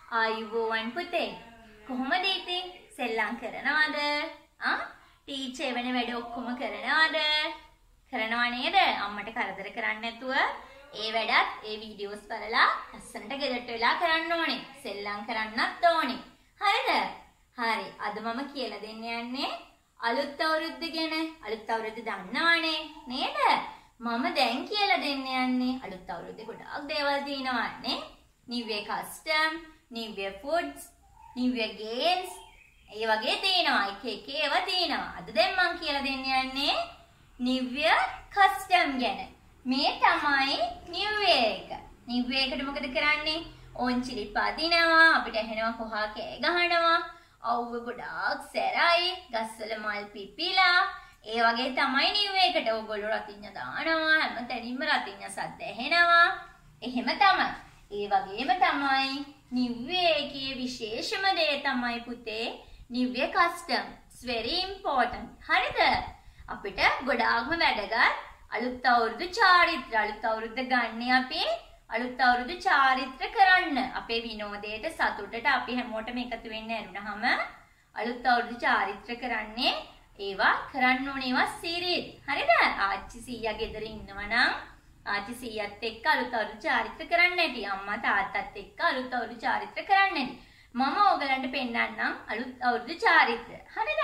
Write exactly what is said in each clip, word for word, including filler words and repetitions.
ආයුබෝවන් පුතේ. කොහොමද ඉතින්? සෙල්ලම් කරනවද? ආ? ටීචර් වෙන වැඩ ඔක්කොම කරනවද? කරනව නේද? අම්මට කරදර කරන්නේ නැතුව ඒ වැඩත් ඒ වීඩියෝස් බලලා ලස්සනට ගෙදරට වෙලා කරන්න ඕනේ. සෙල්ලම් කරන්නත් ඕනේ. හරිද? හරි. අද මම කියලා දෙන්න යන්නේ අලුත් අවුරුද්ද ගැන. අලුත් අවුරුද්ද දන්නවනේ නේද? මම දැන් කියලා දෙන්න යන්නේ අලුත් අවුරුද්දේ ගොඩාක් දේවල් තියෙනවා නේ. New Year custom, New Year foods, New Year games. ඒ වගේ තියෙනවා. එක එක ඒවා තියෙනවා. අද දැන් මම කියලා දෙන්න යන්නේ New Year custom ගැන. මේ තමයි New Year එක. New Year එකට මොකද කරන්නේ? ඕන්චිලි පදිනවා, අපිට ඇහෙනවා කොහා කෑ ගහනවා, අවුව ගොඩාක් සැරයි, ගස්වල මල් පිපිලා. ඒ වගේ තමයි New Year එකට ඕගොල්ලෝ රතිඤ්ඤ දානවා, හැම තැනින්ම රතිඤ්ඤ සද්ද ඇහෙනවා. එහෙම තමයි. ඒ වගේම තමයි New Year එකේ විශේෂම දේ තමයි පුතේ New Year custom. It's very important. හරිද? අපිට ගොඩාක්ම වැදගත් අලුත් අවුරුදු චාරිත්‍ර. අලුත් අවුරුද්ද ගන්න අපි අලුත් අවුරුදු චාරිත්‍ර කරන්න. අපේ විනෝදයට සතුටට අපි හැමෝටම එකතු වෙන්න ඇරුණාම අලුත් අවුරුදු චාරිත්‍ර කරන්නේ ඒවා කරන්න ඕනේ ඒවා සීරීස්. හරිද? ආච්චි සීයා ගෙදර ඉන්නවා නම් ආච්චි සීයාත් එක්ක අලුත් අවුරුදු චාරිත්‍ර කරන්න ඇති. අම්මා තාත්තත් එක්ක අලුත් අවුරුදු චාරිත්‍ර කරන්න ඇති. මම ඕගලන්ට පෙන්නන්නම් අලුත් අවුරුදු චාරිත්‍ර. හරිද?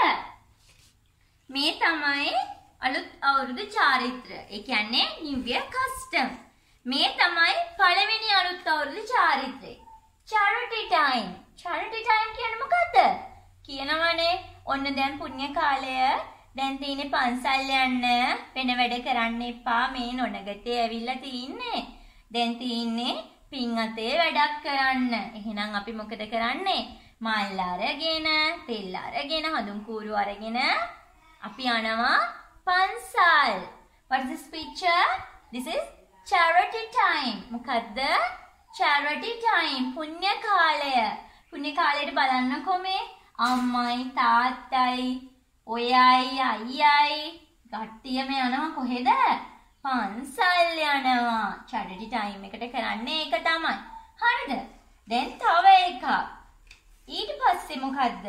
මේ තමයි අලුත් අවුරුදු චාරිත්‍ර. ඒ කියන්නේ New Year custom. මේ තමයි පළවෙනි අලුත් අවුරුදු චාරිත්‍රය. Charity time. Charity time කියන්නේ මොකද්ද? කියනවනේ ඔන්න දැන් පුණ්‍ය කාලය දැන් තියෙන්නේ පන්සල් යන්න වෙන වැඩ කරන්න එපා මේ නොනගතේ ඇවිල්ලා තින්නේ. දැන් තින්නේ පින් අතේ වැඩක් කරන්න. එහෙනම් අපි මොකද කරන්නේ? මල් අරගෙන, තෙල් අරගෙන, හඳුන් කූරු අරගෙන අපි යනවා පන්සල්. What is this picture? This is charity time. මොකද්ද? charity time. පුණ්‍ය කාලය. පුණ්‍ය කාලයට බලන්නකෝ මේ අම්මයි තාත්තයි ඔයයි අයියයි කට්ටියම යනවා කොහෙද? පන්සල් යනවා. charity time එකට කරන්නේ ඒක තමයි. හරිද? දැන් තව එකක්. ඊට පස්සේ මොකද්ද?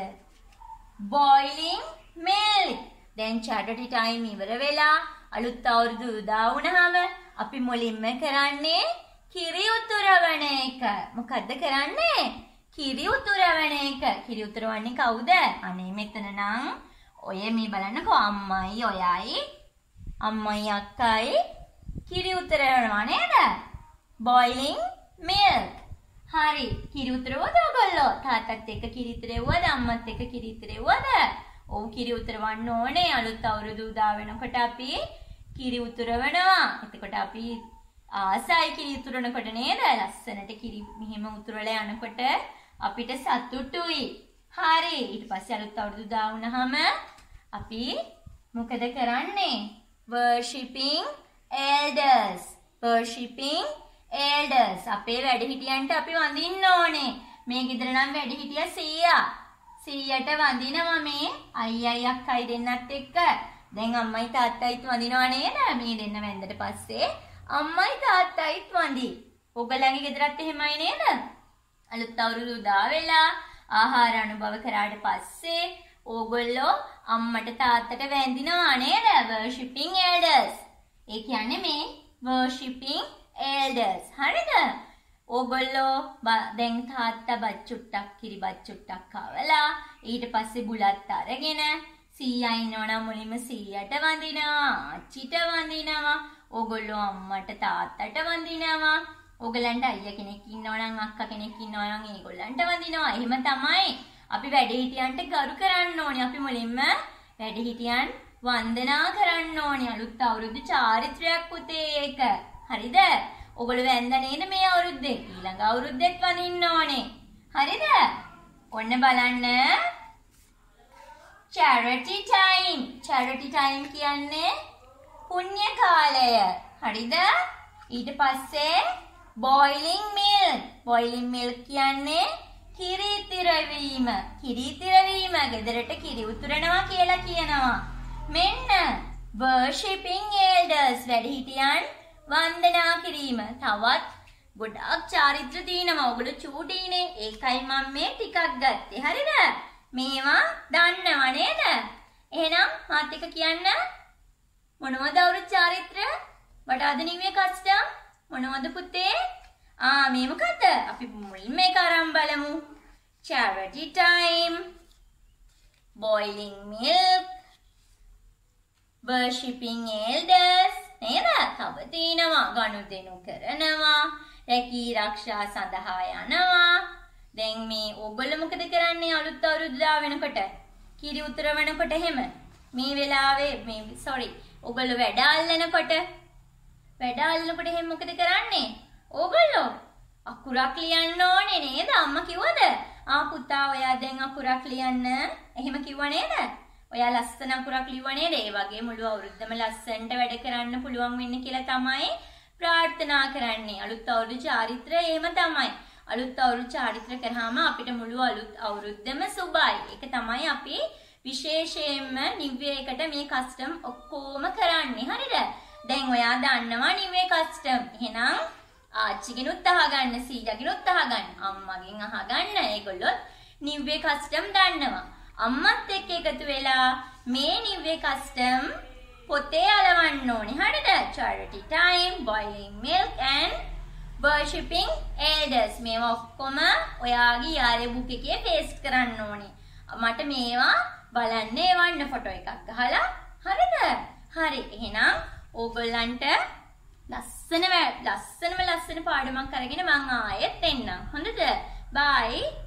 boiling milk. දැන් charity time ඉවර වෙලා අලුත් අවුරුදු උදා වුණාම අපි මුලින්ම කරන්නේ කිරි උතුරවන එක. මොකද්ද කරන්නේ? කිරි උතුරවන එක. කිරි උතුරවන්නේ කවුද? අනේ මෙතන නම් ඔය මේ බලන්නකෝ අම්මයි ඔයයි අම්මයි අක්කයි කිරි උතුරවනවා නේද? boiling milk. හරි. කිරි උතුරවද ඔයගොල්ලෝ? තාත්තත් එක්ක කිරි උතුරෙව්වද? අම්මත් එක්ක කිරි උතුරෙව්වද? ඔව් කිරි උතුරවන්න ඕනේ. අලුත් අවුරුදු උදා වෙනකොට අපි කිරි උතුරවනවා. එතකොට අපි ආසයි කිරි උතුරනකොට නේද? ලස්සනට කිරි මෙහෙම උතුරලා යනකොට අපිට සතුටුයි. හරි. ඊට පස්සේ අලුත් අවුරුදු උදා වුණාම අපි මොකද කරන්නේ? worshipping elders. worshipping elders. අපේ වැඩිහිටියන්ට අපි වඳින්න ඕනේ. මේ ගෙදර නම් වැඩිහිටියා සීයා. සීයට වඳිනවා මේ අයියයි අක්කයි දෙන්නත් එක්ක. දැන් අම්මයි තාත්තයිත් වඳිනවා නේද? මේ දෙන්න වැන්දට පස්සේ අම්මයි තාත්තයිත් වඳි. ඔයගලගේ ගෙදරත් එහෙමයි නේද? අලුත් අවුරුදු උදා වෙලා ආහාර අනුභව කරාට පස්සේ ඕගොල්ලෝ අම්මට තාත්තට වැඳිනවා නේද? worshipping elders. ඒ කියන්නේ මේ worshipping elders. හරිද? ඕගොල්ලෝ දැන් තාත්තා බත් චුට්ටක් කිරි බත් චුට්ටක් කවලා ඊට පස්සේ බුලත් අරගෙන සීයා ඉන්නවනම් මුලින්ම සීයට වඳිනවා, ආච්චිට වඳිනවා, ඕගොල්ලෝ අම්මට තාත්තට වඳිනවා. ඕගලන්ට අයියා කෙනෙක් ඉන්නවනම් අක්කා කෙනෙක් ඉන්නවනම් ඒගොල්ලන්ට වඳිනවා. එහෙම තමයි අපි වැඩිහිටියන්ට ගරු කරන්න ඕනේ. අපි මුලින්ම වැඩිහිටියන් වන්දනා කරන්න ඕනේ. අලුත් අවුරුදු චාරිත්‍රයක් පුතේ ඒක. හරිද? ඔගොල්ලෝ වැන්ද නේද මේ අවුරුද්දේ? ඊළඟ අවුරුද්දෙත් වඳින්න ඕනේ. හරිද? ඔන්න බලන්න. charity time. charity time කියන්නේ පුණ්‍ය කාලය. හරිද? ඊට පස්සේ boiling milk. boiling milk කියන්නේ කිරි තිරවීම. කිරි තිරවීම. ගෙදරට කිරි උතුරනවා කියලා කියනවා. මෙන්න worshipping elders. වැඩිහිටියන් වන්දනා කිරීම. තවත් ගොඩාක් චාරිත්‍ර තියෙනවා. ඔයගොල්ලෝ චූටිනේ. ඒකයි මම මේ ටිකක් ගත්තේ. හරිද? මේවා දන්නව නේද? එහෙනම් මාත් එක්ක කියන්න. මොනවද අවුරුදු චාරිත්‍ර? What are the New Year custom? මොනවද පුතේ? ආ මේ මොකද? අපි මුලින්ම මේක අරන් බලමු. Charity time. Boiling milk. Worshipping elders. නේද? තව තියෙනවා ගනුදෙනු කරනවා. රැකී ආරක්ෂා සඳහා යනවා. දැන් මේ ඔයගොල්ලෝ මොකද කරන්නේ අලුත් අවුරුද්දා වෙනකොට? කිරි උතර වෙනකොට එහෙම. මේ වෙලාවේ මේ sorry. ඔයගොල්ලෝ වැඩ අල්ලනකොට වැඩ අල්ලනකොට එහෙම මොකද කරන්නේ? ඔයගොල්ලෝ අකුරක් ලියන්න ඕනේ නේද? අම්මා කිව්වද? ආ පුතා ඔයා දැන් අකුරක් ලියන්න. එහෙම කිව්වා නේද? ඔයා ලස්සන අකුරක් ලිව්වා නේද? ඒ වගේ මුළු අවුරුද්දම ලස්සනට වැඩ කරන්න පුළුවන් වෙන්න කියලා තමයි ප්‍රාර්ථනා කරන්නේ. අලුත් අවුරුදු චාරිත්‍ර එහෙම තමයි. අලුත් අවුරුදු චාරිත්‍ර කරාම අපිට මුළු අලුත් අවුරුද්දම සුබයි. ඒක තමයි අපි විශේෂයෙන්ම නිව් ඉයර් එකට මේ කස්ටම් ඔක්කොම කරන්නේ. හරිද? දැන් ඔයා දන්නවා නිව් ඉයර් කස්ටම්. එහෙනම් ආච්චිගෙනුත් අහගන්න, සීයාගෙනුත් අහගන්න, අම්මගෙන් අහගන්න. ඒගොල්ලොත් නිව් ඉයර් කස්ටම් දන්නවා. අම්මත් එක්ක එකතු වෙලා මේ නිව් ඉයර් කස්ටම් පොතේ අලවන්න ඕනේ. හරිද? Charity time, boiling milk and worshipping elders. මේවා ඔක්කොම ඔයාගේ යාලේ බුක් එකේ පේස්ට් කරන්න ඕනේ. මට මේවා බලන්න එවන්න ෆොටෝ එකක් ගහලා. හරිද? හරි. එහෙනම් ඕගොල්ලන්ට ලස්සන ලස්සනම ලස්සන පාඩමක් අරගෙන මං ආයෙත් එන්නම්. හොඳද? bye.